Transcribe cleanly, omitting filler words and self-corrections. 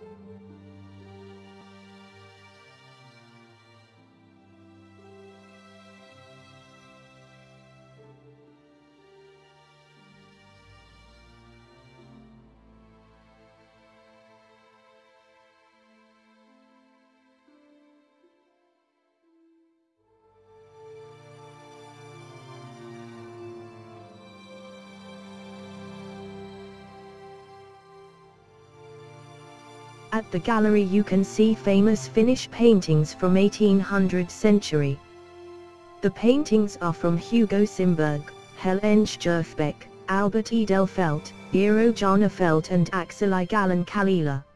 At the gallery you can see famous Finnish paintings from 1800th century. The paintings are from Hugo Simberg, Helenge Jurfbeck, Albert Edelfelt, Eero Jarnefelt and Axel Gallen Kalila.